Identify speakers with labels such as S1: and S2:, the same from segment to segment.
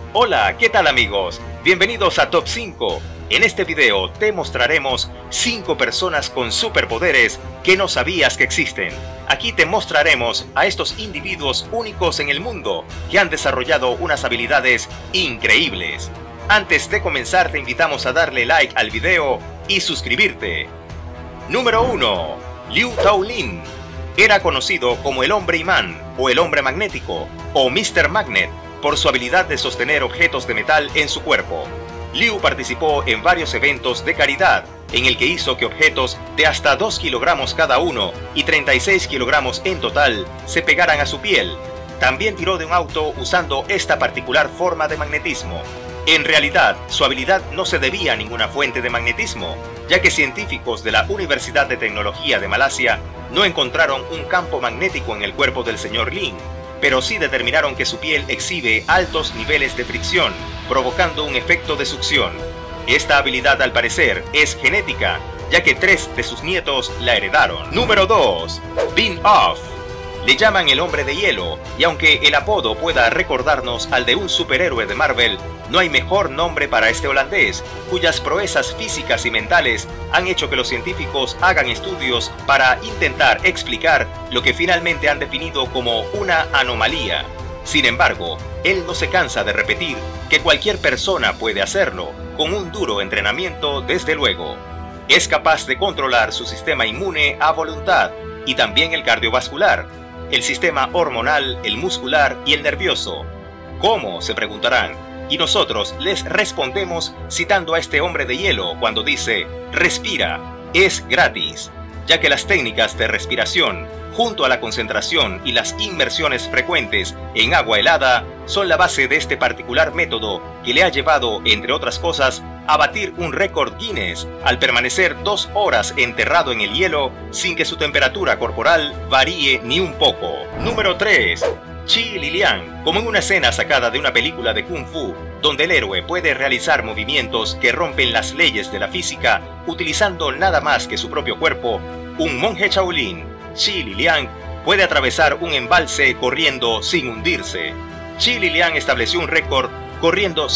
S1: Hola, ¿qué tal amigos? Bienvenidos a Top 5. En este video te mostraremos 5 personas con superpoderes que no sabías que existen. Aquí te mostraremos a estos individuos únicos en el mundo que han desarrollado unas habilidades increíbles. Antes de comenzar te invitamos a darle like al video y suscribirte. Número 1. Liu Taolin. Era conocido como el hombre imán o el hombre magnético o Mr. Magnet por su habilidad de sostener objetos de metal en su cuerpo. Liu participó en varios eventos de caridad en el que hizo que objetos de hasta 2 kilogramos cada uno y 36 kilogramos en total se pegaran a su piel. También tiró de un auto usando esta particular forma de magnetismo. En realidad, su habilidad no se debía a ninguna fuente de magnetismo, ya que científicos de la Universidad de Tecnología de Malasia no encontraron un campo magnético en el cuerpo del señor Lin, pero sí determinaron que su piel exhibe altos niveles de fricción, provocando un efecto de succión. Esta habilidad al parecer es genética, ya que 3 de sus nietos la heredaron. Número 2. Bin Off. Le llaman el hombre de hielo, y aunque el apodo pueda recordarnos al de un superhéroe de Marvel, no hay mejor nombre para este holandés, cuyas proezas físicas y mentales han hecho que los científicos hagan estudios para intentar explicar lo que finalmente han definido como una anomalía. Sin embargo, él no se cansa de repetir que cualquier persona puede hacerlo, con un duro entrenamiento desde luego. Es capaz de controlar su sistema inmune a voluntad, y también el cardiovascular, el sistema hormonal, el muscular y el nervioso. ¿Cómo?, se preguntarán. Y nosotros les respondemos citando a este hombre de hielo cuando dice: respira, es gratis, ya que las técnicas de respiración, junto a la concentración y las inmersiones frecuentes en agua helada, son la base de este particular método que le ha llevado, entre otras cosas, a batir un récord Guinness al permanecer 2 horas enterrado en el hielo sin que su temperatura corporal varíe ni un poco. Número 3. Qi Liliang. Como en una escena sacada de una película de Kung Fu, donde el héroe puede realizar movimientos que rompen las leyes de la física utilizando nada más que su propio cuerpo, un monje Shaolin, Qi Liliang, puede atravesar un embalse corriendo sin hundirse. Qi Liliang estableció un récord corriendo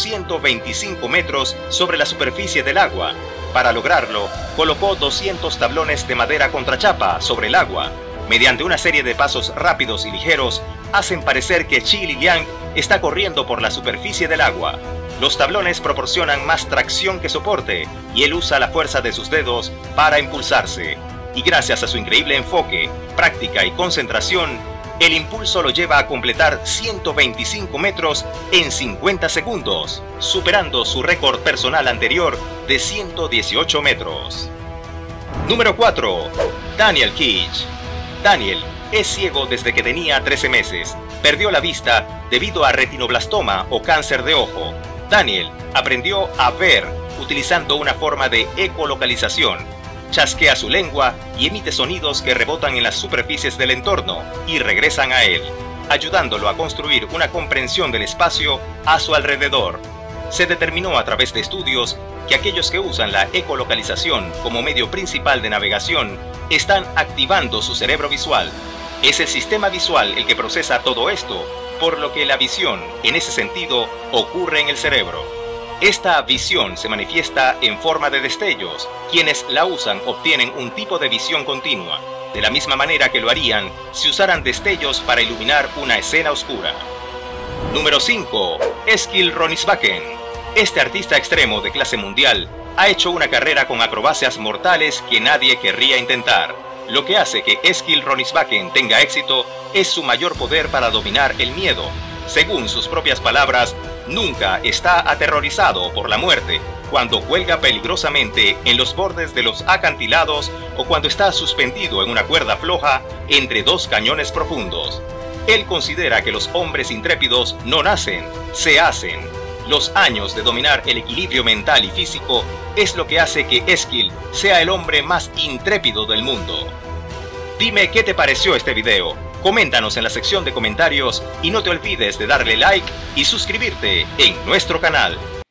S1: 125 metros sobre la superficie del agua. Para lograrlo, colocó 200 tablones de madera contrachapa sobre el agua. Mediante una serie de pasos rápidos y ligeros, hacen parecer que Qi Liliang está corriendo por la superficie del agua. Los tablones proporcionan más tracción que soporte, y él usa la fuerza de sus dedos para impulsarse. Y gracias a su increíble enfoque, práctica y concentración, el impulso lo lleva a completar 125 metros en 50 segundos, superando su récord personal anterior de 118 metros. Número 4. Daniel Keech. Daniel es ciego desde que tenía 13 meses. Perdió la vista debido a retinoblastoma o cáncer de ojo. Daniel aprendió a ver utilizando una forma de ecolocalización. Chasquea su lengua y emite sonidos que rebotan en las superficies del entorno y regresan a él, ayudándolo a construir una comprensión del espacio a su alrededor. Se determinó a través de estudios que aquellos que usan la ecolocalización como medio principal de navegación están activando su cerebro visual. Es el sistema visual el que procesa todo esto, por lo que la visión, en ese sentido, ocurre en el cerebro. Esta visión se manifiesta en forma de destellos. Quienes la usan obtienen un tipo de visión continua, de la misma manera que lo harían si usaran destellos para iluminar una escena oscura. Número 5. Eskil Ronisbakken. Este artista extremo de clase mundial ha hecho una carrera con acrobacias mortales que nadie querría intentar. Lo que hace que Eskil Ronisbakken tenga éxito es su mayor poder para dominar el miedo. Según sus propias palabras, nunca está aterrorizado por la muerte cuando cuelga peligrosamente en los bordes de los acantilados o cuando está suspendido en una cuerda floja entre 2 cañones profundos. Él considera que los hombres intrépidos no nacen, se hacen. Los años de dominar el equilibrio mental y físico es lo que hace que Eskil sea el hombre más intrépido del mundo. Dime qué te pareció este video. Coméntanos en la sección de comentarios y no te olvides de darle like y suscribirte en nuestro canal.